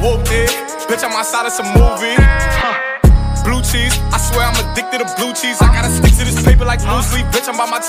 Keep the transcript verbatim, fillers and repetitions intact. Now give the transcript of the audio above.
whooped it. Bitch, I'm outside of some movie. Blue cheese, I swear I'm addicted to blue cheese. I gotta stick to this paper like blue sleep. Bitch, I'm by my